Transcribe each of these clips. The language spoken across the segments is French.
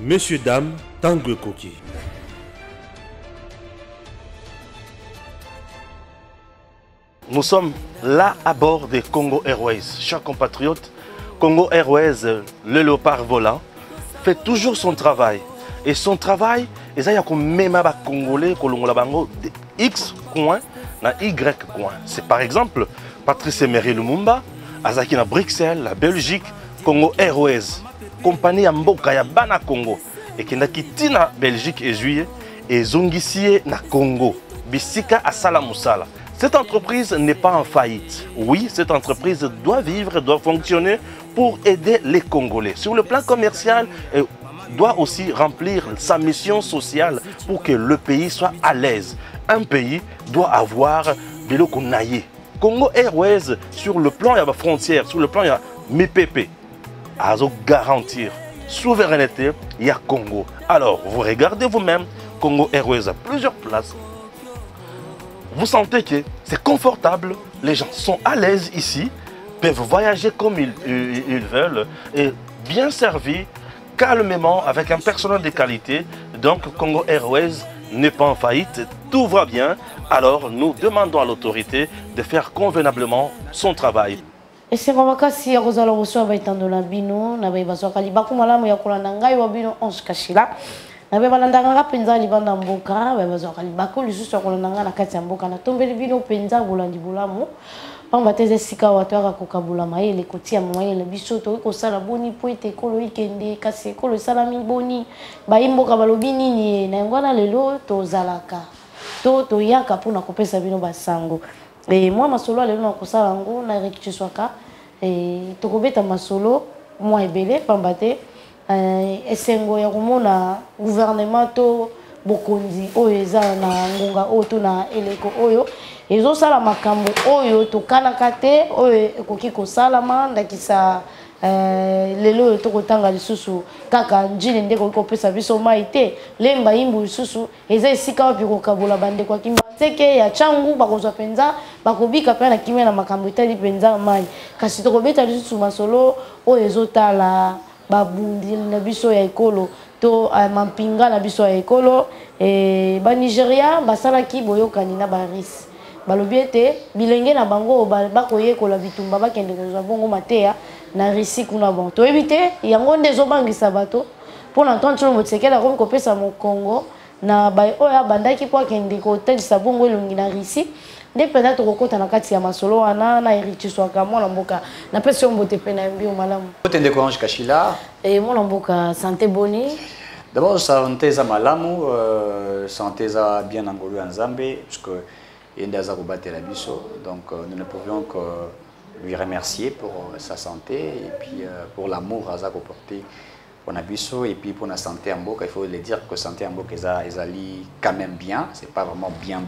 Messieurs, dames, Tangue Koki. Nous sommes là à bord des Congo Airways. Chers compatriotes, Congo Airways, le léopard volant, fait toujours son travail. Et son travail, il y a même des Congolais qui X coin na Y coin. C'est par exemple Patrice Emery Lumumba, Azaki na Bruxelles, la Belgique, Congo Airways, compagnie ya mboka ya bana Congo. Et qui n'a quitté na Belgique et juillet et zongisie na Congo. Bisika Asala Moussala. Cette entreprise n'est pas en faillite. Oui, cette entreprise doit vivre, doit fonctionner pour aider les Congolais. Sur le plan commercial, elle doit aussi remplir sa mission sociale pour que le pays soit à l'aise. Un pays doit avoir de l'eau qu'on aille. Congo Airways, sur le plan de la frontière, sur le plan de MIPP, a garantir souveraineté, il y a Congo. Alors, vous regardez vous-même, Congo Airways a plusieurs places. Vous sentez que c'est confortable, les gens sont à l'aise ici, peuvent voyager comme ils veulent et bien servis, calmement, avec un personnel de qualité. Donc Congo Airways n'est pas en faillite, tout va bien. Alors nous demandons à l'autorité de faire convenablement son travail. Et c'est comme ça si vous allez recevoir un bino, na ba baso kalibaku malamu ya kolanda ngai wa bino on se kashila. Na ba balanda penza libanda mboka, ba baso kalibaku lisusu kolanda na kati ya mboka na tombeli bino penza bolandi bolamu. Pamba teze sika watu akakokabula mayele kotia mayele biso to ko sala boni po ete kolo ikende kasi kolo sala mi boni ba imboka balobi nini na ngwana lelo to zalaka to yaka pona kopesa bino basango. Et moi masolo lelo na kosala ngo na rekiswaka to kobeta masolo moi ebele pamba te esengo ya komona gouvernement to bokonzi oyo eza na ngonga oyo to na eleko oyo ezo sala makambo oyo to kanaka te oyo ekoki kosalama ndakisa lelo to kotanga lisusu kaka njini ndeko kopesa biso mai te lemba imbu lisusu eza esika wapi kokabola bande kwa kimba teke ya changu bakozwa penza bakobika pe na kimia na makambo itali penza mai kasi to kobeta lisusu masolo oyo ezotala babundi na biso ya ekolo to mampinga na biso ya ekolo ba Nigeria basalaki boyokani na baris balobi ete bilenge na bango bakoyekola bitumba bakende kozwa bongo mateya na risi kuna bon to ebite yango nde ezobangisa bato mpona Antoine Tshilombo Tshisekedi akomi kopesa mokongo na oyo abandaki po akende kotalisa bongo elongi na risi nde mpenza tokokota na kati ya masolo wana na eritiswaka mwana mboka napesi yo mbote mpe na mbio malamu otendeko Ange Kashila mwana mboka santé boni. D'abord santé za malamu santé za bien na ngolu ya Nzambe puisque yende aza kobatela biso donc nous ne pouvions que lui remercier pour sa santé et puis pour l'amour aza koporter pour Nabiso et puis pour la santé en Mboka, il faut le dire que santé en Mboka ezali quand même bien, c'est pas vraiment bien.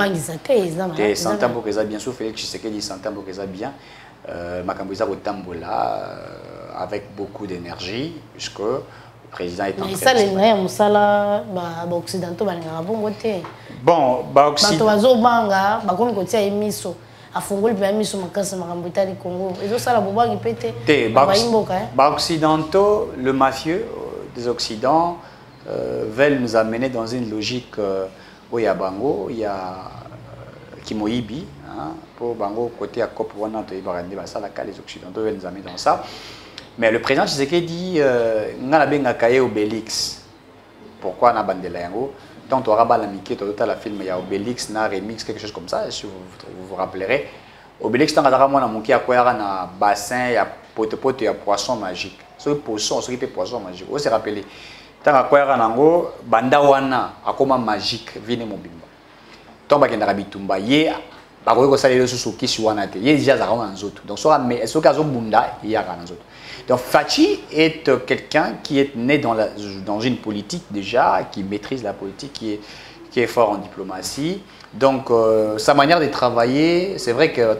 Et santé en Mboka ezali bien, sauf Félix Tshisekedi santé en Mboka ezali bien. Makambo eza kotambola avec beaucoup d'énergie puisque le président est en train de... Mais ça les naya musala ba occidentaux ba ngara bongo te. Bon, ba occidentaux bato bazobanga bakomi kotia emiso. Afungoli pe emiso makasi makambo itali Congo. Ezo sala bobangi pete ba imboka ba occidentaux, le mafieux des occidents veulent nous amener dans une logique où il y a bango, il y a Kimoyibi pour bango côté à COP wana to ibarande ba sala ka les occidentaux veulent nous amener dans ça. Mais le président Tshisekedi dit ngala benga kaye Obélix. Pourquoi na bandela yango? Donc, on a l'amitié, tout la film, il y a Obélix, na remix, quelque chose comme ça, si vous vous rappellerez. Obélix, dans la mon qui a quoi un bassin, il y a pote-pote, il y a poisson magique. Ce poisson, ce qui est poisson magique. Vous vous rappelez. Tant à quoi nango, bandawana, à comment magique, vine mobimba. Tant que n'a bitumba, yé, baroye ko salé le susuki suanate, yé déjà ça rend en autres. Donc, soit mais ce cas bunda, il y a un autre. Donc Fachi est quelqu'un qui est né dans une politique déjà, qui maîtrise la politique, qui est fort en diplomatie. Donc sa manière de travailler, c'est vrai que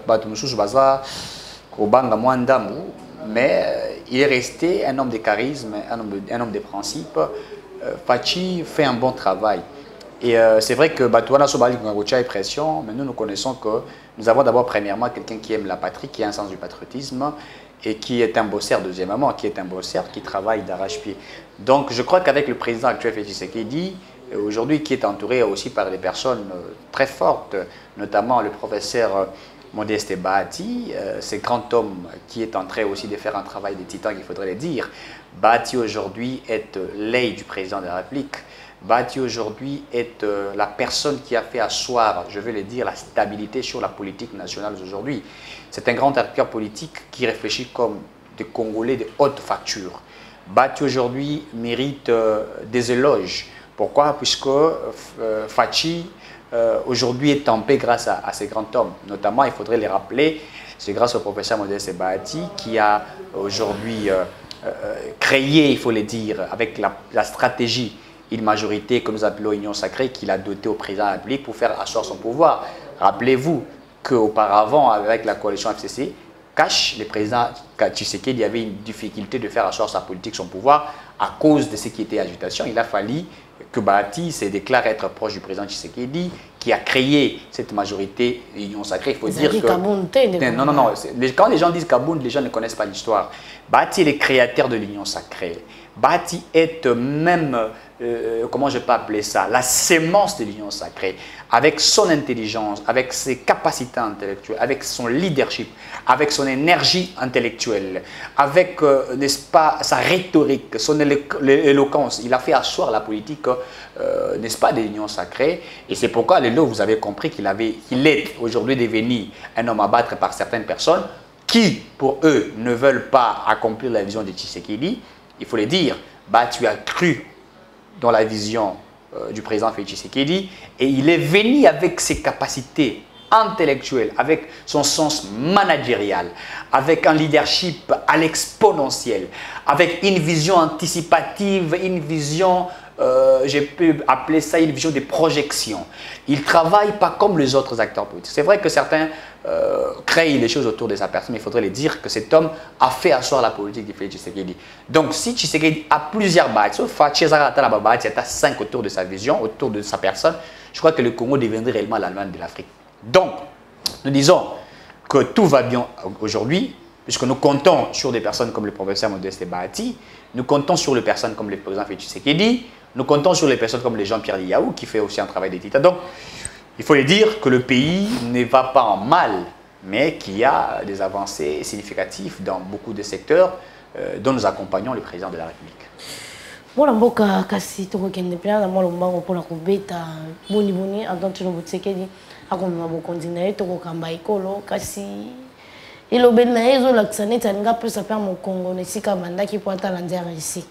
mais il est resté un homme de charisme, un homme de principe. Fachi fait un bon travail. Et c'est vrai que Batouana Sobali est pression, mais nous connaissons que nous avons d'abord premièrement quelqu'un qui aime la patrie, qui a un sens du patriotisme. et qui est un bosseur, deuxièmement, qui est un bosseur, qui travaille d'arrache-pied. Donc je crois qu'avec le président actuel Félix Tshisekedi, aujourd'hui qui est entouré aussi par des personnes très fortes, notamment le professeur Modeste Bahati, ce grand homme qui est en train aussi de faire un travail de titan, qu'il faudrait le dire. Bahati aujourd'hui est l'œil du président de la République. Bahati aujourd'hui est la personne qui a fait asseoir, je vais le dire, la stabilité sur la politique nationale aujourd'hui. C'est un grand acteur politique qui réfléchit comme des Congolais de haute facture. Bahati aujourd'hui mérite des éloges. Pourquoi? Puisque Fachi aujourd'hui est en paix grâce à ces grands hommes. Notamment, il faudrait les rappeler, c'est grâce au professeur Modeste Bahati qui a aujourd'hui créé, il faut le dire, avec la stratégie, une majorité que nous appelons Union Sacrée, qu'il a dotée au président de la République pour faire asseoir son pouvoir. Rappelez-vous qu'auparavant, avec la coalition FCC, Cash, le président Tshisekedi avait une difficulté de faire asseoir sa politique, son pouvoir, à cause de ce qui était agitation. Il a fallu que Bahati se déclare être proche du président Tshisekedi, qui a créé cette majorité Union Sacrée. Il faut dire que... Non. Quand les gens disent Kabound, les gens ne connaissent pas l'histoire. Bahati est le créateur de l'Union Sacrée. Bahati est même, comment je peux appeler ça, la sémence de l'Union Sacrée, avec son intelligence, avec ses capacités intellectuelles, avec son leadership, avec son énergie intellectuelle, avec, n'est-ce pas, sa rhétorique, son éloquence. Il a fait asseoir la politique, n'est-ce pas, de l'Union Sacrée. Et c'est pourquoi, vous avez compris qu'il est aujourd'hui devenu un homme à battre par certaines personnes qui, pour eux, ne veulent pas accomplir la vision de Tshisekedi. Il faut le dire, tu as cru dans la vision du président Félix Tshisekedi et il est venu avec ses capacités intellectuelles, avec son sens managérial, avec un leadership à l'exponentiel, avec une vision anticipative, une vision, je peux appeler ça une vision de projection. Il ne travaille pas comme les autres acteurs politiques. C'est vrai que certains créent les choses autour de sa personne, mais il faudrait le dire que cet homme a fait asseoir la politique de Félix Tshisekedi. Donc si Tshisekedi a plusieurs bâtis, sauf Fachi il y a 5 autour de sa vision, autour de sa personne, je crois que le Congo deviendrait réellement l'Allemagne de l'Afrique. Donc, nous disons que tout va bien aujourd'hui, puisque nous comptons sur des personnes comme le professeur Modeste Bahati, nous comptons sur les personnes comme le président Félix Tshisekedi, nous comptons sur les personnes comme les Jean-Pierre Liaou, qui fait aussi un travail d'état. Donc, il faut le dire que le pays ne va pas en mal, mais qu'il y a des avancées significatives dans beaucoup de secteurs dont nous accompagnons le président de la République. Mwana mboka kasi tokokende pena na mwana mbango mpona kobeta boni Antoine Tshisekedi akomema bokonzi na ye tokokamba ekolo kasi elobeli na ye ezolakisa neti alingi apesa mpe mokongo na esika abandaki mpo atala nzela esi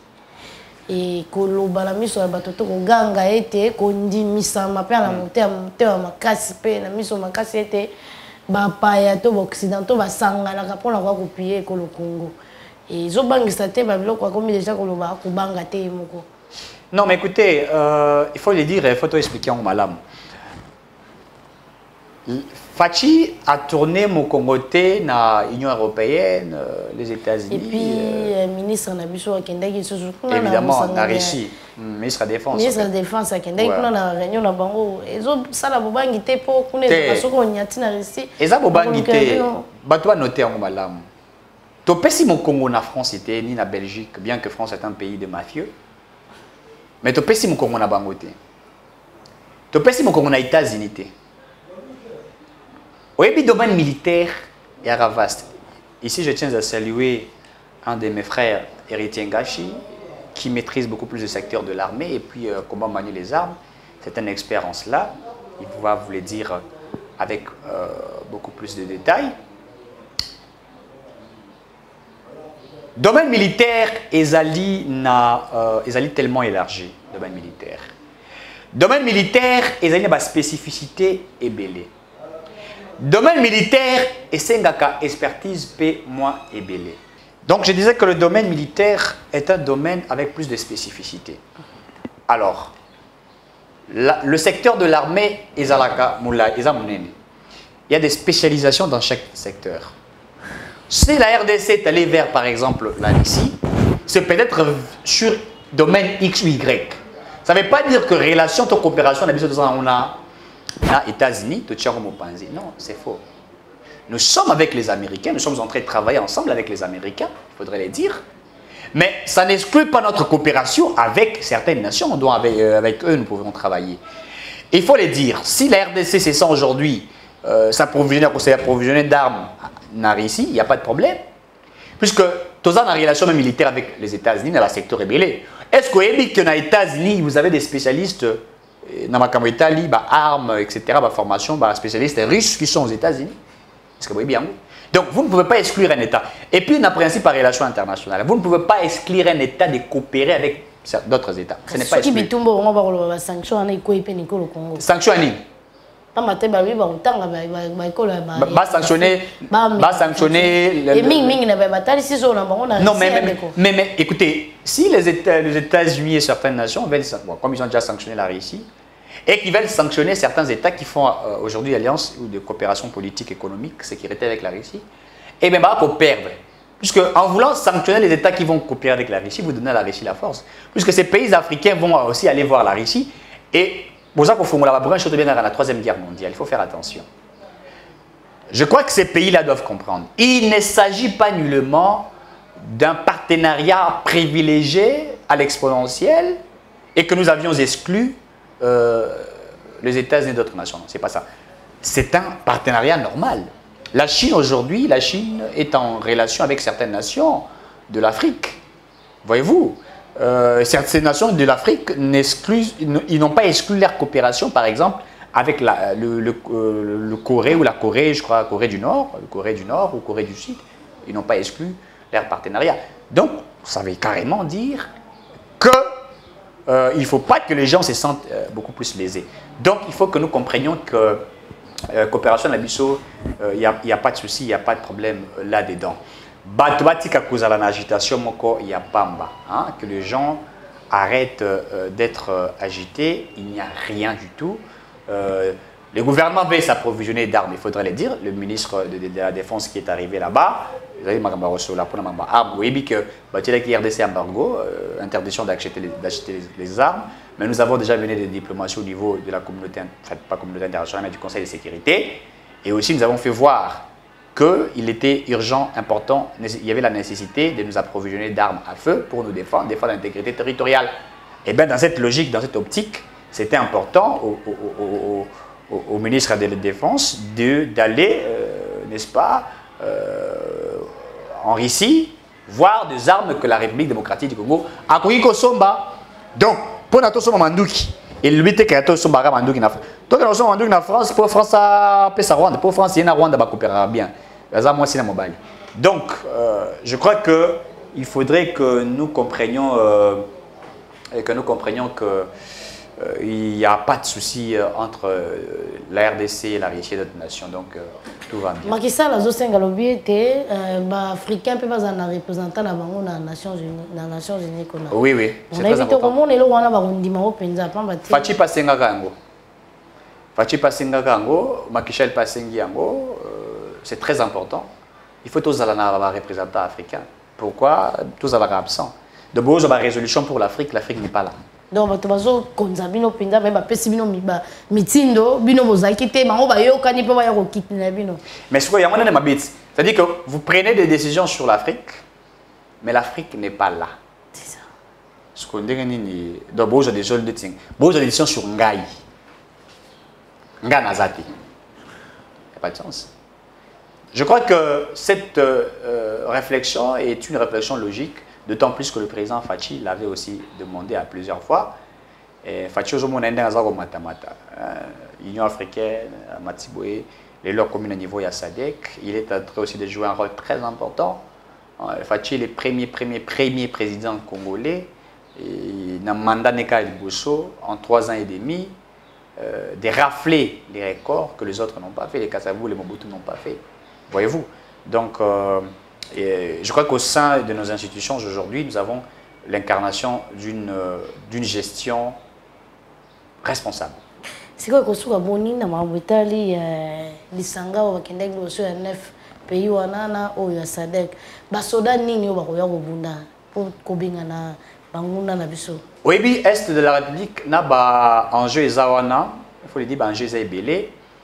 koloba na miso ya bato tokoganga ete kondimisama mpe na motema makasi mpe na miso makasi ete bapaya to baoccidentaux basanganaka mpona koya kopie ekolo Congo. Et zobangisa te babiloko akomi déjà koloba kobanga te moko. Non mais écoutez, il faut le dire, il faut tout expliquer en malam. Fachi a tourné mon Congoté dans l'Union européenne, les États-Unis. Et puis ministre Nabiso Akendaki évidemment na Russie, ministre de la Défense. Ministre de la Défense Akendaki kuna na réunion na bango. Ezo sala bobangi te po kuna ezoko nyati na Russie. Eza bobangi te. Bato ba noter en malam. Topesi mon Congo na France était ni na Belgique, bien que France est un pays de mafieux. Mais topesi mon Congo na bangote. Topesi mon Congo na États-Unis te. Au domaine militaire, il y a vaste. Ici, je tiens à saluer un de mes frères, Héritier Ngachi, qui maîtrise beaucoup plus le secteur de l'armée et puis comment manier les armes. C'est un expert en cela. Il va vous le dire avec beaucoup plus de détails. Domaine militaire, Ezali tellement élargi. Domaine militaire. Domaine militaire, Ezali n'a spécificité et belé. Domaine militaire, Essengaka expertise P moins et belé. Donc je disais que le domaine militaire est un domaine avec plus de spécificité. Alors, le secteur de l'armée, Ezalaka Moula, Ezamunene. Il y a des spécialisations dans chaque secteur. Si la RDC est allée vers, par exemple, la Russie, c'est peut-être sur domaine X ou Y. Ça ne veut pas dire que relation de coopération, on a les États-Unis, non, c'est faux. Nous sommes avec les Américains, nous sommes en train de travailler ensemble avec les Américains, il faudrait les dire. Mais ça n'exclut pas notre coopération avec certaines nations, dont avec eux nous pouvons travailler. Et il faut les dire, si la RDC se sent aujourd'hui s'approvisionner d'armes en Russie, il n'y a pas de problème. Puisque tous en relation militaire avec les États-Unis dans le secteur rébellé. Est-ce qu'aux États-Unis, vous avez des spécialistes dans l'Italie, armes, etc., formation, spécialistes russes qui sont aux États-Unis? Est-ce que vous voyez bien? Donc, vous ne pouvez pas exclure un État. Et puis, on a un principe par relation internationale. Vous ne pouvez pas exclure un État de coopérer avec d'autres États. Ce n'est pas exclu. Sanction à Nîmes. Non, mais écoutez, si les États-Unis et certaines nations veulent, comme ils ont déjà sanctionné la Russie, et qui veulent sanctionner certains États qui font aujourd'hui alliance ou de coopération politique, économique, sécurité avec la Russie, et bien, pour perdre. Puisque en voulant sanctionner les États qui vont coopérer avec la Russie, vous donnez à la Russie la force. Puisque ces pays africains vont aussi aller voir la Russie. Et pour ça, pour la Troisième Guerre mondiale, il faut faire attention. Je crois que ces pays-là doivent comprendre. Il ne s'agit pas nullement d'un partenariat privilégié à l'exponentiel et que nous avions exclu les États-Unis et d'autres nations. Ce n'est pas ça. C'est un partenariat normal. La Chine aujourd'hui, la Chine est en relation avec certaines nations de l'Afrique. Voyez-vous, certaines nations de l'Afrique ils n'ont pas exclu leur coopération, par exemple, avec le Corée ou la Corée, je crois, Corée du Nord ou Corée du Sud. Ils n'ont pas exclu leur partenariat. Donc, ça veut carrément dire que il ne faut pas que les gens se sentent beaucoup plus lésés. Donc, il faut que nous comprenions que coopération à l'Abisso, il n'y a pas de souci, il n'y a pas de problème là-dedans. Batuatika kozala na agitation moko ya pamba, que les gens arrêtent d'être agités, il n'y a rien du tout. Le gouvernement veut s'approvisionner d'armes, il faudrait le dire. Le ministre de la Défense qui est arrivé là-bas, vous avez dit que RDC embargo, interdiction d'acheter les armes, mais nous avons déjà mené des diplomaties au niveau de la communauté, pas communauté internationale, mais du Conseil de sécurité. Et aussi, nous avons fait voir qu'il était urgent, important, il y avait la nécessité de nous approvisionner d'armes à feu pour nous défendre l'intégrité territoriale. Et bien, dans cette logique, dans cette optique, c'était important au ministre de la Défense d'aller, n'est-ce pas, en Russie, voir des armes que la République démocratique du Congo a pris au Somba. Donc, pour notre Mandouki, et lui, il y a tout Mandouki na France. Donc, nous sommes Mandouki na France, pour France, Rwanda. Pour France, il y a Rwanda qui coopérera bien. Donc, je crois qu'il faudrait que nous comprenions que il n'y a pas de souci entre la RDC et la Russie et d'autres nations, donc tout va bien. Macky Sall a dit que les Africains peuvent être représentants dans les Nations Unies. Oui, oui, c'est très important. Fachi Pasenga Kango. Fachi Pasenga Kango, Macky Sall Pasengi Kango, c'est très important. Il faut tous aller dans les représentants africains. Pourquoi tous aller absents? De beaux résolution pour l'Afrique, l'Afrique n'est pas là. Donc, tu vas konza bino pinda ba pesi bino mitindo bino bozaki te bango ba yokani pe ba ya kokitina bino. Mais ce qu'il y a moins de mabit, c'est-à-dire que vous prenez des décisions sur l'Afrique, mais l'Afrique n'est pas là. C'est ça. Ce qu'on dit ni donc beaux des choses de ting, beaux décisions sur Ngai. Ngai Nazati. Il n'y a pas de sens. Je crois que cette réflexion est une réflexion logique. D'autant plus que le président Fachi l'avait aussi demandé à plusieurs fois. Fachi aujourd'hui Union africaine, Matiboué, les leurs communes au niveau de SADC, il est en train aussi de jouer un rôle très important. Fachi est le premier président congolais. Il a mandat Nekal Bousso en 3 ans et demi de rafler les records que les autres n'ont pas fait, les Kassavou, les Mobutu n'ont pas fait. Voyez-vous. Donc et je crois qu'au sein de nos institutions aujourd'hui, nous avons l'incarnation d'une gestion responsable. C'est quoi que soit boni na mabutali lisanga wa kendeki oso ya 9 pays wanana o ya SADC basoda nini o bakoya kobunda pour kobinga na banguna na biso. Oui, est de la République na ba enjeu ezawana, il faut le dire ba enjeu ezabelé.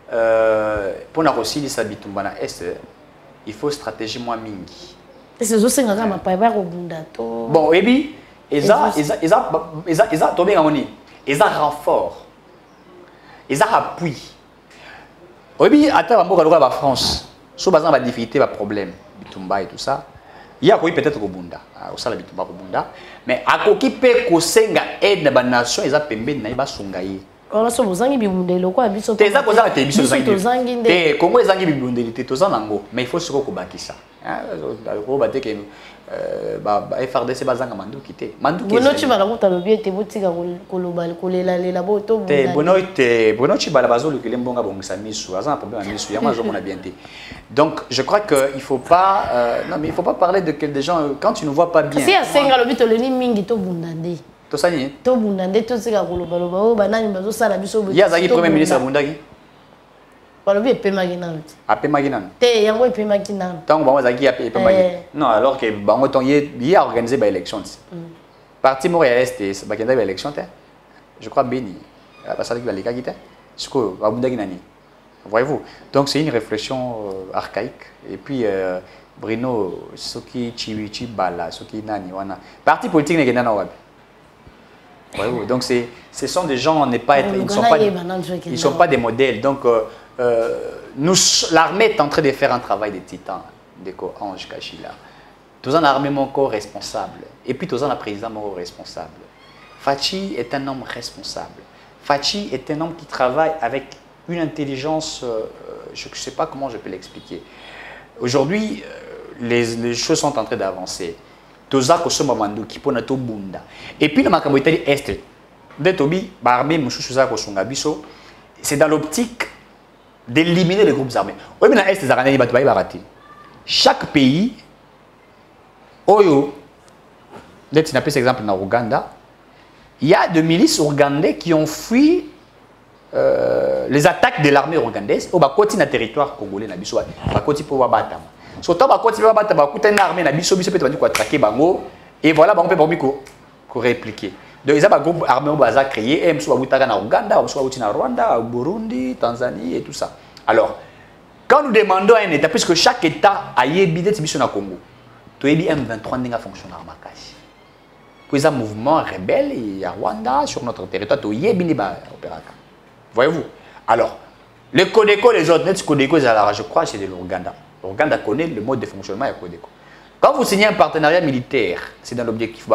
pour la Russie, ça bitumbana est, il faut stratégie moins mingi. Et c'est aussi un gars pas au bundato. Bon, et puis, ils ont tombé en moni, ils ont renfort, ils ont appui. Et puis, attends, on va en France, sur base de difficulté, de problème, bitumba et tout ça. Il y a peut-être au bunda, au sala bitumba au bunda, mais à côté peut kosenga aide la nation, ils ont pembe na iba sungaye. On a so bozangi bibundelo kwa biso. Teza koza te biso zangi. Te Congo ezangi bibundeli te toza nango, mais il faut se kokobakisa. Ko bate ke ba FRDC bazanga manduki te. Manduki. Bono chi bala kota lobi te botika koloba kolela lela boto bunda. Te bono chi bala bazolo ke lembonga bongisa misu, azan problème misu, yama zo mona bien te. Donc je crois que il faut pas non mais il faut pas parler de des gens quand tu ne vois pas bien. Si asenga lobi to leni mingi to bundande. Tosani to bundande to sika koloba loba o banani bazo sala biso boto. Ya zaki premier ministre bundaki. Balobi epemaki nanu. Apemaki nanu. Te yango epemaki nanu. Tango bango zaki epemaki. Non, alors que bango ton y a organisé ba élection. Parti Montréal Est ba kenda ba élection te. Je crois Béni. Ba sala ki ba leka kite. Siko ba bundaki nani. Voyez-vous. Donc c'est une réflexion archaïque et puis Bruno soki chiwichi bala soki nani wana. Parti politique ne kenda na wapi. Voyez-vous. Donc ce sont des gens ils ne sont pas des modèles. Donc l'armée est en train de faire un travail de titan, de Ange Kachila. Tous en armée mon corps responsable. Et puis tous en président mon corps responsable. Fachi est un homme responsable. Fachi est un homme qui travaille avec une intelligence, je ne sais pas comment je peux l'expliquer. Aujourd'hui, les choses sont en train d'avancer. Et puis le Makabotali Est, c'est dans l'optique d'éliminer les groupes armés. Chaque pays, Oyo, cet exemple dans Ouganda, il y a des milices ougandais qui ont fui les attaques de l'armée ougandaise au le territoire congolais. Surtout quand il va battre une armée, et voilà, on peut répliquer. Donc, il y a un groupe armé qui a créé, et en Ouganda, en Rwanda, au Burundi, Tanzanie et tout ça. Alors, quand nous demandons à un État, puisque chaque État a yébidé de au Congo, tu as M23 n'a fonctionné en Makashi. Puis il y a un mouvement rebelle à Rwanda, sur notre territoire, tu as yébidé opération. Voyez-vous? Alors, les Codeco, les autres, les Codeco, je crois, c'est de l'Ouganda. L'Ouganda connaît le mode de fonctionnement de Codeco. Quand vous signez un partenariat militaire, c'est dans l'objectif.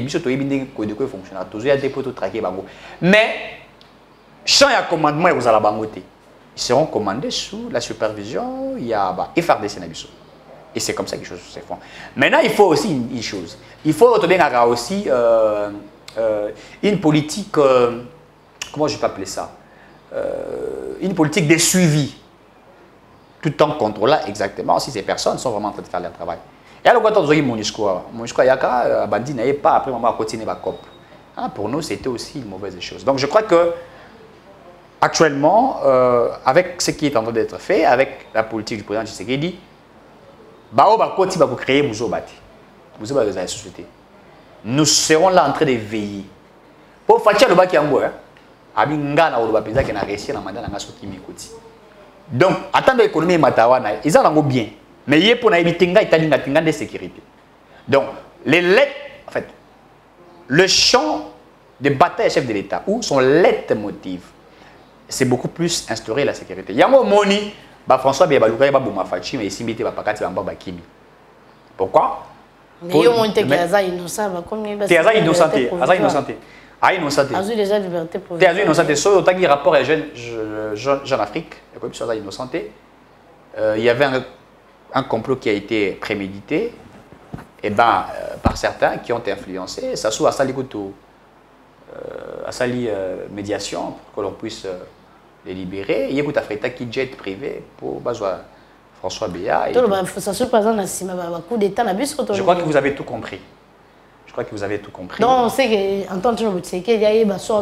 Mais, champ et commandement, ils seront commandés sous la supervision, il y a FRDC. Et c'est comme ça que les choses se font. Maintenant, il faut aussi une chose. Il faut aussi une politique, comment je peux appeler ça? Une politique de suivi. Tout en contrôlant exactement si ces personnes sont vraiment en train de faire leur travail. Et alors, quand on dit MONUSCO, Yaka, Bandi n'avait pas après maman continuer ma COP. Pour nous, c'était aussi une mauvaise chose. Donc, je crois que actuellement, avec ce qui est en train d'être fait, avec la politique du président Tshisekedi, nous serons là en train de veiller. Pour faire le bac qui donc, attendre l'économie matawana, ils ont bien. Mais il y a pour de sécurité. Donc, les lettres, en fait, le champ de bataille chef de l'État, ou son lettre motive, c'est beaucoup plus instaurer la sécurité. Il y a un moment, François Biabalouka, il y a un Fachi, mais ici, il y a un Kimi. Pourquoi? Mais il y a un innocent. Il y a un innocent. Ah, innocent. Il y a déjà liberté pour. Il y a innocent. Si on a un rapport à Jeune Afrique, il y avait un complot qui a été prémédité et par certains qui ont influencé. Ça soit à Sali médiation pour que l'on puisse les libérer. Il y a un Afrique qui jet privé pour François Béa. Je crois que vous avez tout compris. Je crois que vous avez tout compris. Donc, on sait qu'en tant que il y a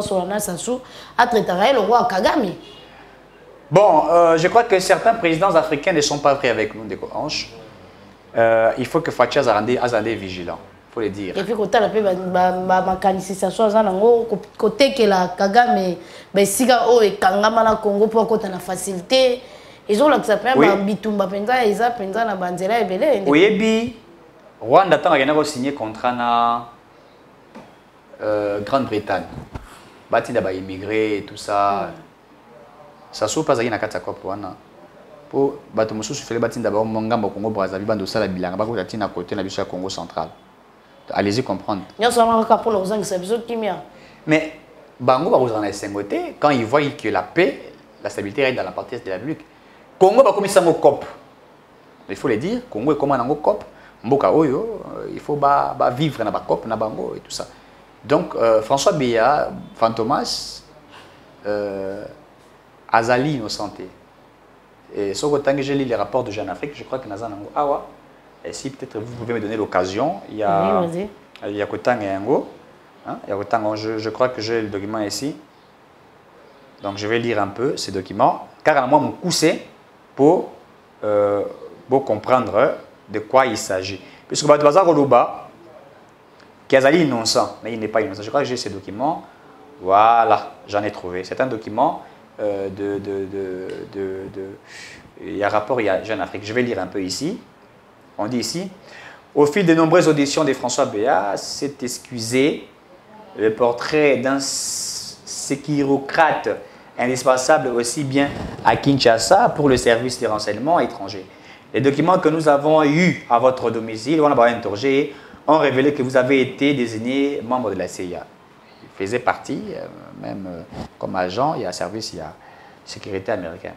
le roi Kagame. Bon, je crois que certains présidents africains ne sont pas vrais avec nous, des hanches. Il faut que Fachi Azande vigilant. Il faut le dire. Et puis quand on a ma canalisation ça nango côté que la Kagame ben siga o e kangama na Congo pour côté na facilité ils ont l'accès à ba bitumba penza eza penza na banzela ebele. Oyebi Rwanda tant a signé contrat na Grande-Bretagne. Bati da ba immigré et tout ça. Ça so pas na kata ko wana. Pour bato mosusu fele bati da ba mongambo Congo Brazzaville bando sala bilanga ba ko tina côté na biso ya Congo central. Allez-y comprendre. Mais Bango va vous en côté quand ils voient que la paix, la stabilité règne dans la partie de la République. Congo va commencer à COP. Il faut le dire, Congo est comme un COP. Mboka Oyo, il faut vivre dans la COP, dans Bango et tout ça. Donc François Béa, Fantomas, Azali Innocenté. Et ce que j'ai lu les rapports de Jeune Afrique, je crois que Nazan Nango Awa. Et si peut-être vous pouvez me donner l'occasion, il y a Kotang et Ngo. Je crois que j'ai le document ici. Donc je vais lire un peu ces documents. Car moi, mon coup c'est pour comprendre de quoi il s'agit. Puisque Bazar Roloba, Kazali est innocent, mais il n'est pas innocent. Je crois que j'ai ces documents. Voilà, j'en ai trouvé. C'est un document il y a un rapport, il y a Jeune Afrique. Je vais lire un peu ici. On dit ici, au fil de nombreuses auditions de François Béa, s'est excusé le portrait d'un sécurocrate indispensable aussi bien à Kinshasa pour le service des renseignements étrangers. Les documents que nous avons eus à votre domicile, on a interrogé, ont révélé que vous avez été désigné membre de la CIA. Il faisait partie, même comme agent, il y a service, il y a sécurité américaine.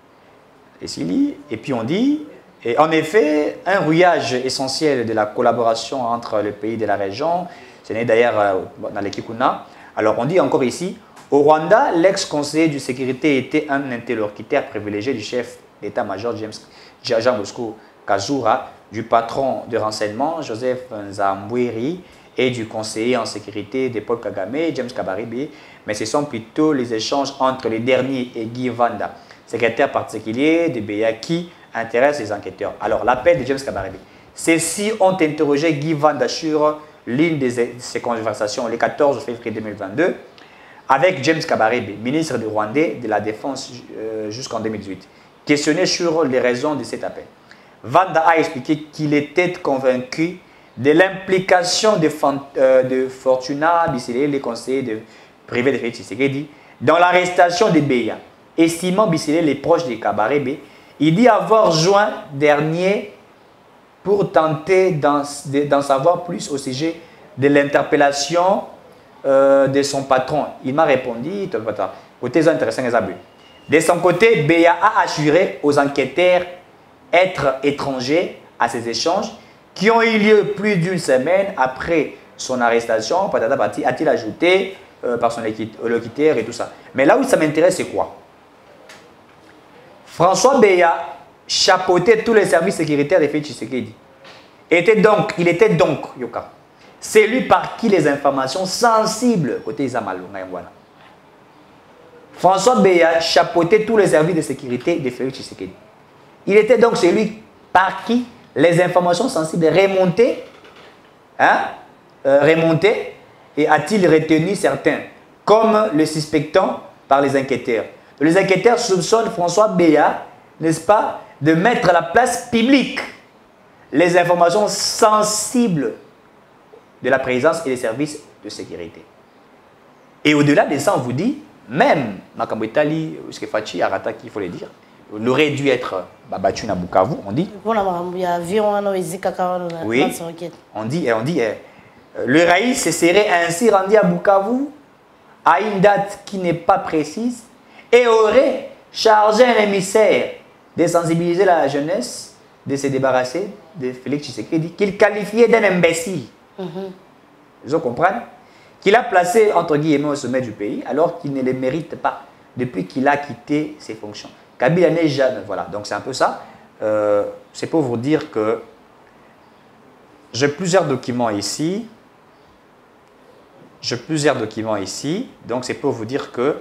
Et puis on dit, et en effet, un rouillage essentiel de la collaboration entre les pays de la région, c'est né d'ailleurs dans les Kikuna. Alors on dit encore ici, au Rwanda, l'ex-conseiller de sécurité était un interlocuteur privilégié du chef d'état-major Jean Bosco Kazura, du patron de renseignement Joseph Nzambwiri et du conseiller en sécurité de Paul Kagame, James Kabarebe, mais ce sont plutôt les échanges entre les derniers et Guy Vanda, secrétaire particulier de Béa, qui intéresse les enquêteurs. Alors, l'appel de James Kabarebe. Ceux-ci ont interrogé Guy Vanda sur l'une de ces conversations le 14 février 2022 avec James Kabarebe, ministre du Rwandais de la Défense jusqu'en 2018. Questionné sur les raisons de cet appel, Vanda a expliqué qu'il était convaincu de l'implication de Fortuna Bissilé, les conseillers privés de Félix Tshisekedi, dans l'arrestation de Béa. Estimant Bissilé les proches de Kabarebe, il dit avoir joint dernier pour tenter d'en savoir plus au sujet de l'interpellation de son patron. Il m'a répondu, côté intéressant, de son côté, Béa a assuré aux enquêteurs être étrangers à ces échanges qui ont eu lieu plus d'une semaine après son arrestation. A-t-il ajouté par son locuteur et tout ça. Mais là où ça m'intéresse, c'est quoi? François Béa chapeautait tous les services sécuritaires de Félix Tshisekedi. Il était donc, Yoka, celui par qui les informations sensibles, côté Isamalunga Yangwana. François Béa chapeautait tous les services de sécurité de Félix Tshisekedi. Il était donc celui par qui les informations sensibles remontaient, et a-t-il retenu certains, comme le suspectant par les enquêteurs. Les enquêteurs soupçonnent François Béa, n'est-ce pas, de mettre à la place publique les informations sensibles de la présence et des services de sécurité. Et au-delà de ça, on vous dit, même Makambo Itali, Fachi, Arataki, il faut le dire, il aurait dû être battu à Bukavu, on dit. Oui, on dit, le Raïs se serait ainsi rendu à Bukavu à une date qui n'est pas précise et aurait chargé un émissaire de sensibiliser la jeunesse, de se débarrasser de Félix Tshisekedi, qu'il qualifiait d'un imbécile. Vous comprenez? Qu'il a placé, entre guillemets, au sommet du pays, alors qu'il ne le mérite pas depuis qu'il a quitté ses fonctions. Kabila n'est jamais... Voilà, donc c'est un peu ça. C'est pour vous dire que j'ai plusieurs documents ici. Donc c'est pour vous dire que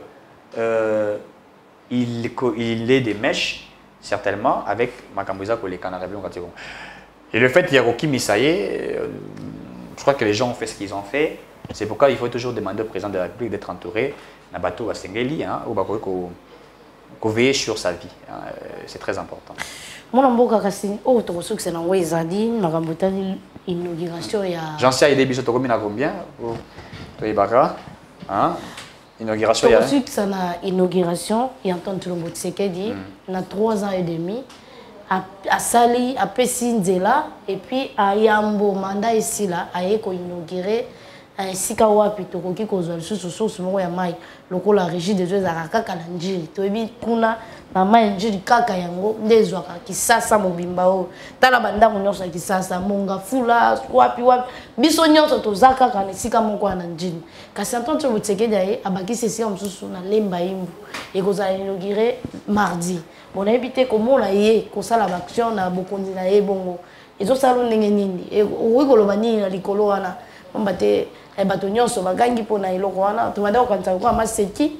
il est des mèches, certainement, avec Makambuza Kolekana. Et le fait qu'il y a Roki Misaye, je crois crois que les gens ont fait ce qu'ils ont fait. C'est pourquoi il faut toujours demander au président de la République d'être entouré d'un bateau à Sengeli, ou veiller sur sa vie. C'est très important. Mon mboka kasi oh to soki c'est na wezadi makambo tani inauguration ya J'en sais aider biso to combien à combien to ibaka hein inauguration ya soki c'est na inauguration ya Antoine Tshilombo Tshisekedi na 3 ans et demi à Sali à Pessinzela et puis à Yambo mandat ici là a ko inaugurer sika wapi tokoki kozwa lisusu source moko ya mai lokola régie des eaux kaka na njiri toyebi kuna na mai njiri kaka yango nde ezwaka kisasa mobimba oyo tala bandako nyonso ya kisasa monga fula wapi wapi biso nyonso toza kaka na esika moko na njiri kasi Antoine Tshilombo Tshisekedi aye abakisi esika mosusu na Lemba Yimbu ekozala inauguré mardi bonayebi te komona ye kosala baaction na bokonzi na ye bongo ezosala ndenge nini okoki koloba nini na likolo wana pamba te bato nyonso bagangi mpona eloko wana tobanda kokanisa lokola maseki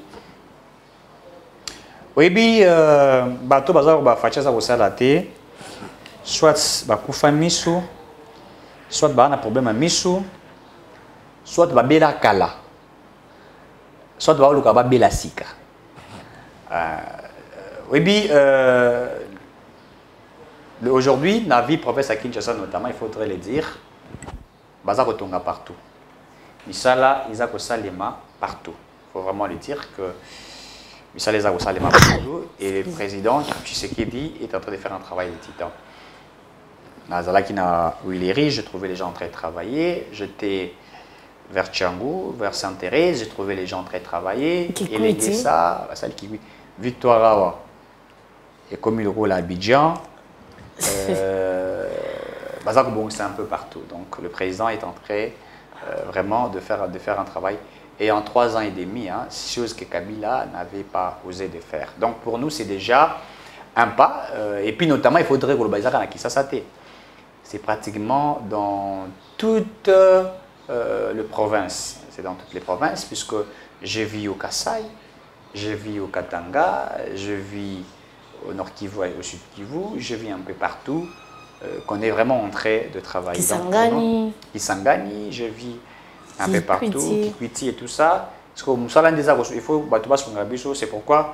oyebi bato baza bafaci aza kosala te soit bakufa miso soit baa na problème ya miso soit babela kala soit baoluka babela sika oyebi aujourd'hui na vie province à Kinshasa notamment il faudrait le dire baza kotonga partout misala iza kosalema partout il faut vraiment le dire que misala iza kosalema partout et le président Tshisekedi est en train de faire un travail de titan. Nazalaki na Willery, je trouvais les gens en train de travailler, j'étais vers Tchangou, vers Sainte-Thérèse, j'ai trouvé les gens en train de travailler et les ça Victoire Awa et comme il roule à Abidjan Bazar Bongo c'est un peu partout. Donc le président est en train vraiment de faire un travail. Et en 3 ans et demi, chose que Kabila n'avait pas osé de faire. Donc pour nous, c'est déjà un pas. Et puis notamment, il faudrait que le Bazar à Kisasate. C'est pratiquement dans toute les provinces. C'est dans toutes les provinces, puisque je vis au Kasaï, je vis au Katanga, je vis au Nord Kivu et au Sud Kivu, je vis un peu partout. Qu'on est vraiment en train de travailler. Kisangani, je vis un peu partout, Kikwiti et tout ça. Parce que il faut c'est pourquoi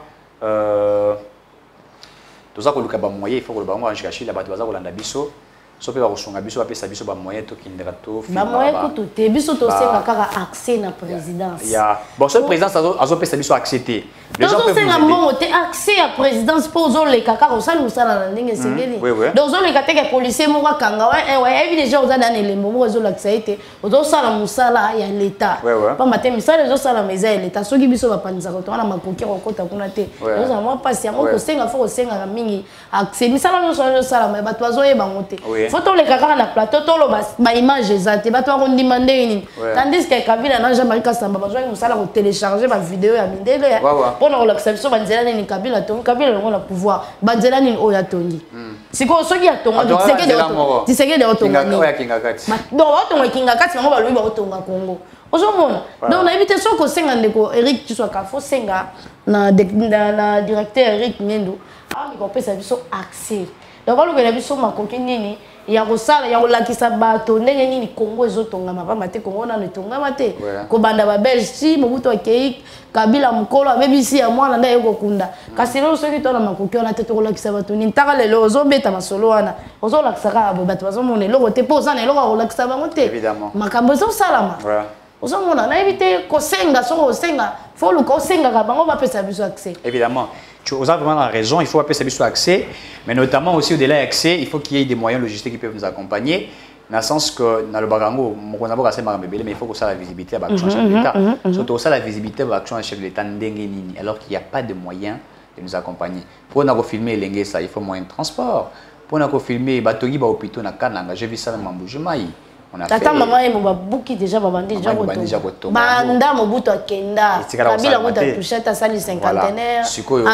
tout ça il faut que le bango anjikashi la batubaza kolanda biso. Sope ba kosunga biso ba pesa biso ba moyen to kindera to ba moyen ko te biso to senga kaka accès na présidence. Ya bon seul président azo pesa biso accepter. Les gens peuvent nous aider. Accès à présidence pour les kaka ko ça nous ça na ndenge sengeli. Donc les kaka que policier mo kanga ouais ebi déjà oza dans les moments ozo l'accepter. Ozo sala musala ya l'état. Pas matin misala ozo sala meza ya l'état soki biso ba panza ko to na makoki ko kota kuna te. Ozo moi passer ngo ko senga fo ko senga mingi accès misala no sala mais ba to azo yeba ngote. Faut les caca na plateau tolo ba image ezate ba to ko demander nini tandis que Kabila na Jean-Marie Kasamba ba joye musala ko télécharger ba vidéo ya mindele pour na relaxer biso banzela nini Kabila to Kabila ngo na pouvoir banzela nini oya tongi siko soki ya tonga diseke de otonga ni donc otonga kinga kati ngo ba lui ba otonga Congo ozomona donc na éviter so ko senga ndeko Eric tu sois ka fo senga na directeur Eric Ngendo a ko pesa biso accès donc on le biso makoki nini ya kosala ya kolakisa bato ndenge nini Congo ezotongama pamba te Congo na netongama te ko banda ba Belge si Mobutu akei Kabila mukolo abebisi ya mwana nda yeko kunda kasi lelo soki to na makoki na te to kolakisa bato nini taka lelo ozobeta masolo wana ozolakisa ka bato bazomona eloko te poza na eloko kolakisa bango te makambo ezosalama ozomona na éviter kosenga soko osenga faut le kosenga ka bango ba pesa biso accès évidemment. Tu as vraiment raison, il faut appeler ça accès, mais notamment aussi au-delà de l'accès, il faut qu'il y ait des moyens logistiques qui peuvent nous accompagner, dans le sens que dans le Barango, mais il faut que ça la visibilité à l'action chef de l'État. Surtout ça la visibilité à l'action chef de l'État, alors qu'il n'y a pas de moyens de nous accompagner. Pour nous filmer l'engagement, ça, il faut moyen de transport. Pour nous filmer Batogi ba hôpital na Kananga, j'ai vu ça dans Mamboujemaï. Tata maman et mon bouki déjà babandi déjà banda Mobutu akenda Kabila ko ta toucher ta sali cinquantenaire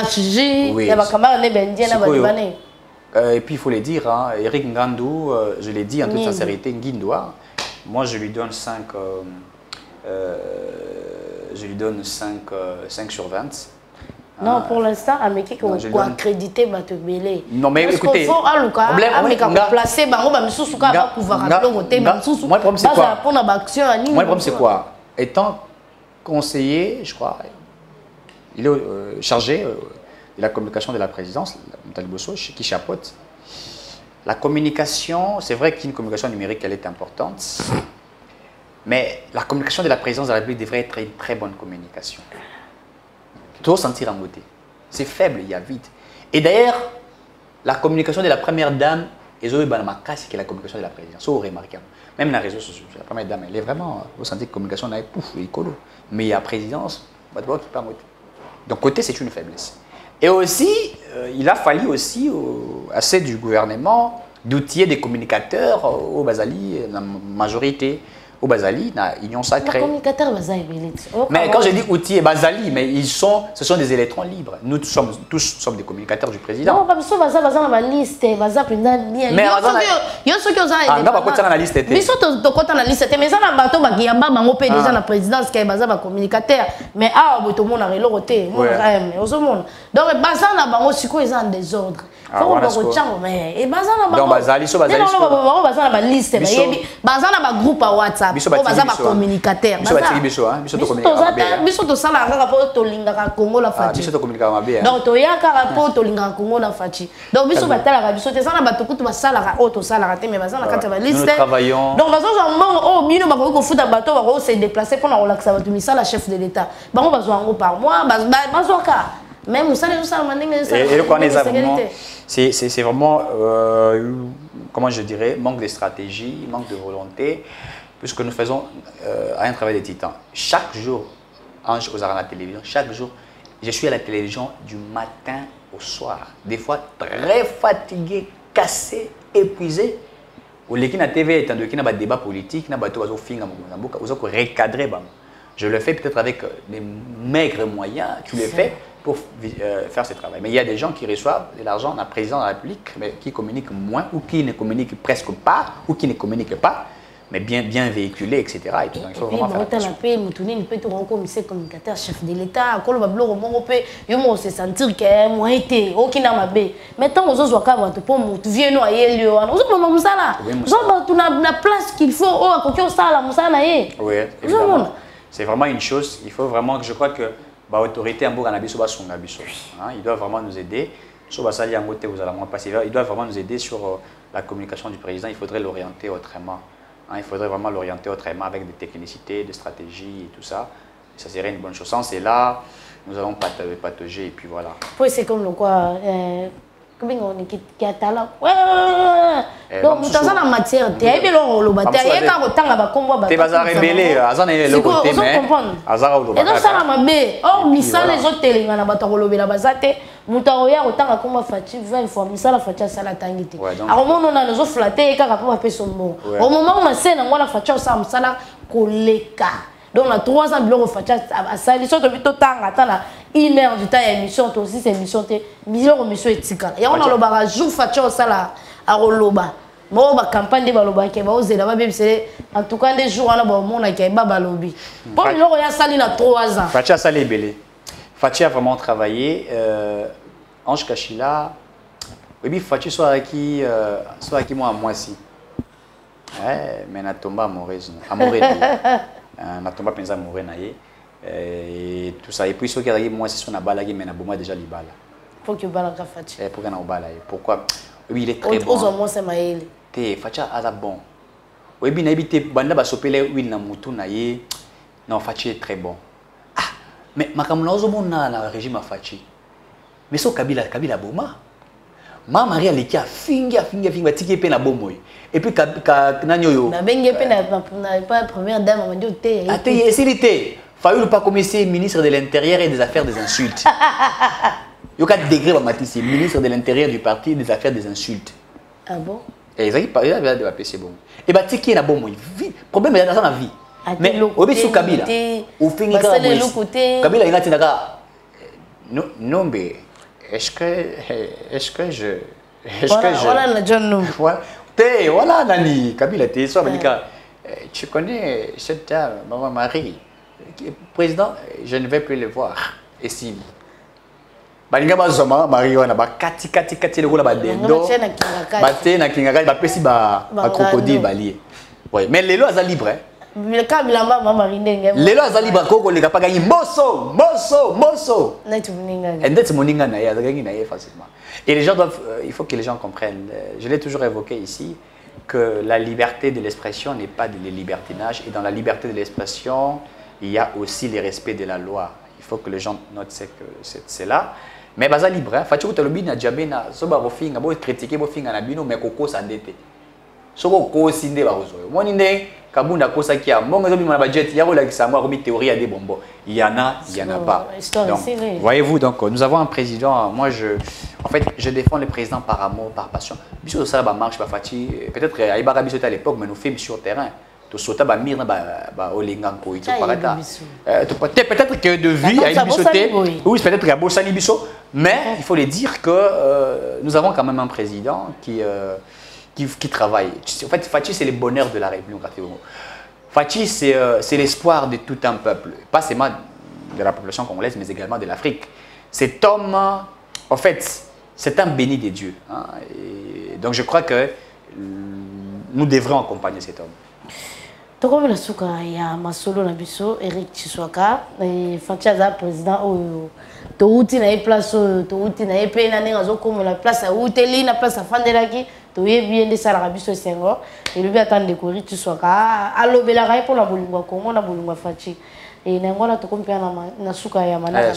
HJ ya bakamara ne bendien na badibane et puis il faut le dire Eric Ngandou je l'ai dit en toute sincérité Ngindoa moi je lui donne 5 sur 20 Non, pour l'instant, Amérique qu'on accrédité Bato Belé. Non, mais écoutez, faut Amérique placer Bango Bamsou va pouvoir appeler Bamsou. Moi, le problème, c'est quoi? Moi, le problème, c'est quoi? Étant conseiller, je crois, il est chargé de la communication de la présidence, Taliboso, qui chapeaute. La communication, c'est vrai qu'une communication numérique, elle est importante, mais la communication de la présidence de la République devrait être une très bonne communication. Trop sentir en beauté. C'est faible, il y a vite. Et d'ailleurs, la communication de la première dame, qui est la communication de la présidence. C'est remarquable. Même dans les réseaux sociaux, la première dame, elle est vraiment, vous sentez que la communication, elle est pouf, écolo. Mais il y a présidence, donc côté, c'est une faiblesse. Et aussi, il a fallu aussi, assez du gouvernement, d'outiller des communicateurs au Basali, la majorité. Au Basali, dans l'Union sacrée. Les communicateurs Basali, mais quand je dis outils et Basali, mais ce sont des électrons libres. Nous tous sommes des communicateurs du président. Non, parce que Basali dans la liste, Basali bien. Mais il y a ceux qui ont ça. Ah, pas dans la liste. Mais surtout dans la liste, mais ça n'a pas bateau qui a pas manopé déjà la présidence qui est Basali communicateur. Mais ah, tout le monde a reloté. Donc Basali n'a pas aussi quoi ils ont des ordres. Faut que mais et Basali n'a pas. Donc Basali so Basali. Non, Basali n'a pas liste, mais Basali n'a pas groupe à WhatsApp. Biso baza ba communicateur. Biso batiki biso hein, biso to communicateur. Biso to sala rapport to linga Congo la fachi. Biso to communicateur mabe. Donc to ya rapport to linga Congo la fachi. Donc biso batala biso te sala batu kutu basala auto sala te mais bazana kati ba liste. Nous travaillons. Donc bazo oh bino ba ko futa bato ba ko se déplacer pour na relaxer batu misala chef de l'état. Ba ko bazo ngo par mois bazo ka. Même vous savez ça et le quoi c'est vraiment comment je dirais manque de stratégie, manque de volonté. Puisque nous faisons un travail de titan. Chaque jour, Ange aux arts à la télévision, chaque jour, je suis à la télévision du matin au soir. Des fois très fatigué, cassé, épuisé. Au lieu la TV étant donné qu'il y a un débat politique, il y a un recadrer. Je le fais peut-être avec des maigres moyens, tu le fais pour faire ce travail. Mais il y a des gens qui reçoivent de l'argent d'un président de la République, mais qui communiquent moins, ou qui ne communiquent presque pas, ou qui ne communiquent pas. Mais bien véhiculé, etc. Et tout. Donc, il faut vraiment faire attention. Communicateur, chef de l'État, on se sentir que moi été aucun mabé. Maintenant aux autres cas pour nous viens nous ailleurs lieu. Nous sommes là. Nous sommes la place qu'il faut au à côté ça la musana yé. Oui, évidemment. C'est vraiment une chose, il faut vraiment que je crois que l'autorité en Bourg Nabiso son Nabiso. Il doit vraiment nous aider. Sur Basali en côté vous allez moins passer. Il doit vraiment nous aider sur la communication du président, il faudrait l'orienter autrement. Il faudrait vraiment l'orienter autrement avec des technicités, des stratégies et tout ça. Ça serait une bonne chose. Sans cela, nous allons patauger et puis voilà. Oui, c'est comme le quoi. Comment on qui a talent. Donc, dans la matière, tu es bien le bâtiment. Il y a autant de combat. Tu vas révéler. Azan est le côté mais. Azar au et donc ça la mabé. Or, misal les autres télé na bata kolobe la bazate. Mutaoya autant de combat fati 20 fois misal la fati ça la tangité. Alors moment on a les autres flatté et quand pour faire son mot. Au moment où on scène on la fati ça musala koleka. Donc la 3 ans bloc fati ça les autres vite autant attendre 1 heure du temps émission aussi c'est émission té million émission etika. Et on a le barrage jour fati ça la à roloba. Moi ba campagne de baloba ke ba ozela ba bebisele en tout cas des jours on a ba mona ke ba balobi. Pour le ya sali na 3 ans. Fatia Salé belé. Fatia a vraiment travaillé Ange Kachila. Oui, Fatia soit qui moi à moi si. Mais na tomba amoureuse. Amoureux. Na tomba penza amoureux na ye. Et tout ça et puis ceux qui arrivent moi c'est son abala qui mena boma déjà libala. Faut que bala ka Fatia. Pour qu'on abala. Pourquoi? Oui, il est très bon. Aux moi c'est maïl. Te Fatia a bon. Oui, bien habité banda ba sopele huile na mutu na ye. Non, Fatia est très bon. Ah, mais makamuna ozomona na régime à Fatia. Mais so Kabila boma. Ma Maria Lekia finga tiki pe na bomoy. Et puis nanyoyo. Na benge pe na pas première dame on dit te. Ah te yesilité. Fayulu pas commissaire ministre de l'Intérieur et des Affaires des insultes. Il y a 4 degrés Matisse, ministre de l'Intérieur du parti des Affaires des insultes. Ah bon? Et ils ont dit c'est bon. Et bah tiki na bomoy. Problème est dans la vie. Mais obi sou Kabila. Au fin Kabila il a tinaka. Non mais est-ce que je voilà la John voilà Nani Kabila t'es soit tu connais cette dame maman Marie président je ne vais plus le voir et si balinga bazoma marijuana ba kati le kola ba dendo baté na kinga ba pesi ba crocodile balié. Oui, mais lelo aza libre. Le cas bilamba mama rindenge. Lelo aza libre koko le kapaka yi moso. Netu moninga. Et netu moninga na ya gangi na facilement. Et les gens doivent il faut que les gens comprennent. Je l'ai toujours évoqué ici que la liberté de l'expression n'est pas de libertinage et dans la liberté de l'expression, il y a aussi le respect de la loi. Il faut que les gens notent c'est là. Mais baza libre hein. Fati ko lobi na jabe na so ba bofinga bo critiquer bofinga na bino mais koko sandete. Soko ko sinde ba rozo. Moni ne kabunda ko sakia mbongo zo bima ba jet ya ko la kisamo ko mi théorie à des bonbons. Il y en a pas. Donc, voyez-vous donc nous avons un président moi en fait je défends le président par amour par passion. Biso ça ba marche ba fati peut-être Aïbara biso à l'époque mais nous films sur terrain. To sota ba mirna ba olinga ko ito parata. Peut-être que de vie à bisoté. Oui, peut-être qu'il y a Bossani Bisso, mais il faut le dire que nous avons quand même un président qui travaille. En fait, Fachi, c'est le bonheur de la République. Fachi, c'est l'espoir de tout un peuple, pas seulement de la population congolaise, mais également de l'Afrique. Cet homme, en fait, c'est un béni de Dieu. Hein, et donc, je crois que nous devrons accompagner cet homme. Tokomi la suka ya masolo na biso Eric Chiswaka Fachi aza président oyo to uti na place to uti na pe na nenga zo comme la place a uteli na place afandelaki to yebi ende sala biso sengo et lui attendre ko Eric Chiswaka alobela ra pour la bolingwa Congo na bolingwa Fachi et nangona tokomi pe na suka ya manaka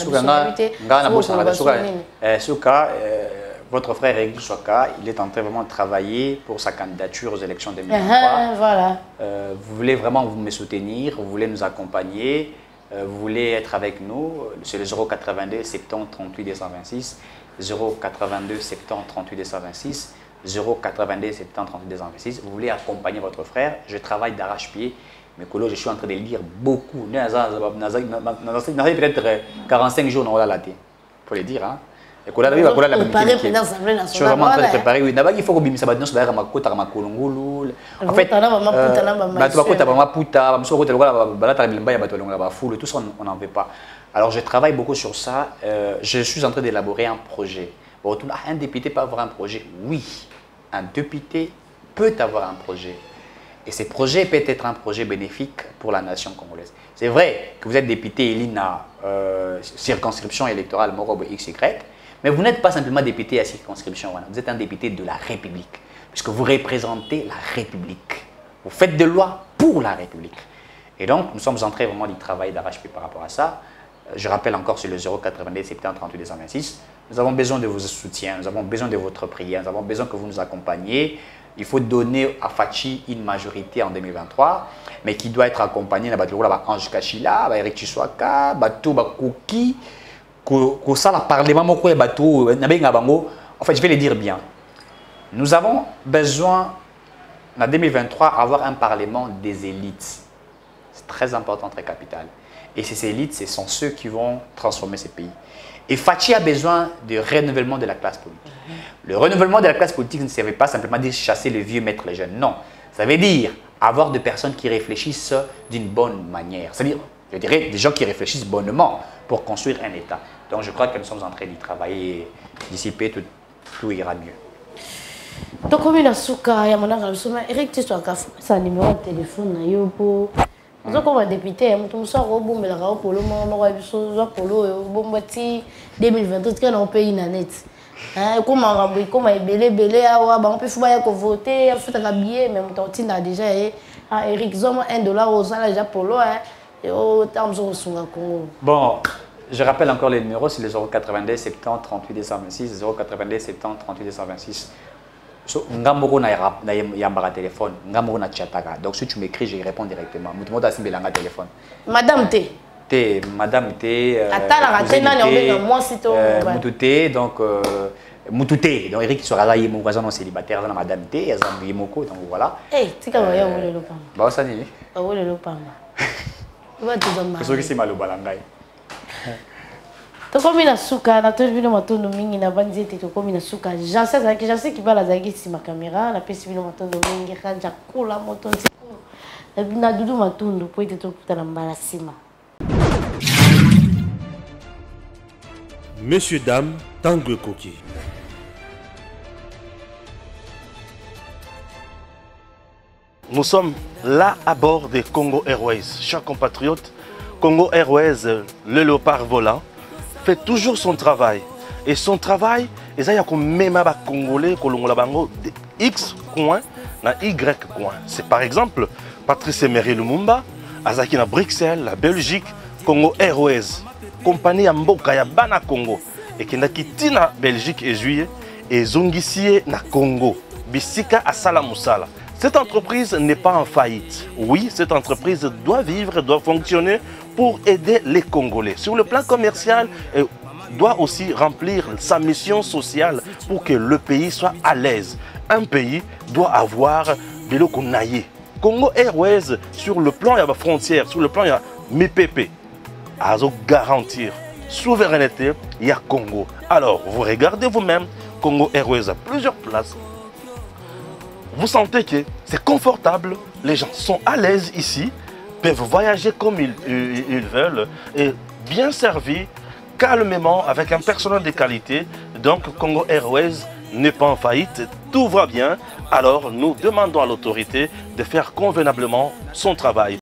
na suka votre frère Eric Chiswaka, il est en train vraiment de travailler pour sa candidature aux élections 2023. Voilà. Vous voulez vraiment me soutenir, vous voulez nous accompagner, vous voulez être avec nous. C'est le 082 70 38 226, 082 70 38 226, 082 70 38 226. Vous voulez accompagner votre frère. Je travaille d'arrache-pied. Mais je suis en train de lire beaucoup. Peut-être 45 jours dans la télé. Il faut le dire. Hein. Je suis vraiment en train de préparer. Oui, il faut que je me fasse en fait, tout ça, on n'en veut pas. Alors, je travaille beaucoup sur ça. Je suis en train d'élaborer un projet. Un député peut avoir un projet? Oui, un député peut avoir un projet. Et ce projet peut être un projet bénéfique pour la nation congolaise. C'est vrai que vous êtes député élu à circonscription électorale Morobo XY. Mais vous n'êtes pas simplement député à circonscription, vous êtes un député de la République, puisque vous représentez la République. Vous faites des lois pour la République. Et donc, nous sommes en train vraiment du travail d'arrache-pied par rapport à ça. Je rappelle encore sur le 090 70 38 226. Nous avons besoin de vos soutiens, nous avons besoin de votre prière, nous avons besoin que vous nous accompagniez. Il faut donner à Fachi une majorité en 2023, mais qui doit être accompagnée de Ange Kachila, Eric Chiswaka, Bato Bakoki. En fait, je vais le dire bien. Nous avons besoin, en 2023, d'avoir un parlement des élites. C'est très important, très capital. Et ces élites, ce sont ceux qui vont transformer ces pays. Et Fachi a besoin de renouvellement de la classe politique. Le renouvellement de la classe politique ne servait pas simplement de chasser les vieux, mettre les jeunes. Non. Ça veut dire avoir des personnes qui réfléchissent d'une bonne manière. C'est-à-dire, je dirais, des gens qui réfléchissent bonnement pour construire un État. Donc je crois que nous sommes en train d'y travailler. D'ici peu, tout ira mieux. Donc, comme il a souka, il y a mon Eric Chiswaka, c'est un numéro de téléphone. Nous sommes députés, nous sommes au bout de la Polo, Polo, 2023, quand on paye une année. Comment belé, on peut voter, on fait un billet, mais on a déjà Eric Zoma $1 aux salaires Polo. Bon, je rappelle encore les numéros, c'est le 082 70 38 226, 082 70 38 226. Ngamoko na yambara téléphone, ngamoko na chataka. Donc si tu m'écris, je réponds directement. Mutumoto asimbelanga téléphone. Madame T. T, Madame T. Mutute, donc Mutute. Donc Eric sera là, il est mon voisin non célibataire, dans Madame T, Azambi Moko, donc voilà. Eh, tu vas voir où le pam. Bah ça ni. Où le pam. Tu vas te demander. Parce que c'est malo balangai. Tokomi na suka na tobino matondo mingi na banzete tokomi na suka j'ensais qui va la zagi si ma caméra na pesi bino matondo mingi kanja kula moto nsiku na dudu matondo po ite tokuta na mbala sima. Messieurs, dames, Tanguy Koki. Nous sommes là à bord des Congo Airways. Chers compatriotes, Congo Airways, le léopard volant, fait toujours son travail. Et son travail, il y a même des Congolais de X coin na Y coin. C'est par exemple Patrice Emery Lumumba, Azaki na Bruxelles, la Belgique, Congo Airways, compagnie Mboka ya Bana Congo, et qui n'a quitté na Belgique et juillet, et Zongisie na Congo, Bisika à Salamusala. Cette entreprise n'est pas en faillite. Oui, cette entreprise doit vivre, doit fonctionner pour aider les Congolais. Sur le plan commercial, elle doit aussi remplir sa mission sociale pour que le pays soit à l'aise. Un pays doit avoir Biloko Naye. Congo Airways, sur le plan de la frontière, sur le plan de la MIPP, a garantir souveraineté, il y a Congo. Alors, vous regardez vous-même, Congo Airways a plusieurs places. Vous sentez que c'est confortable, les gens sont à l'aise ici, peuvent voyager comme ils veulent et bien servis, calmement, avec un personnel de qualité. Donc Congo Airways n'est pas en faillite, tout va bien. Alors nous demandons à l'autorité de faire convenablement son travail.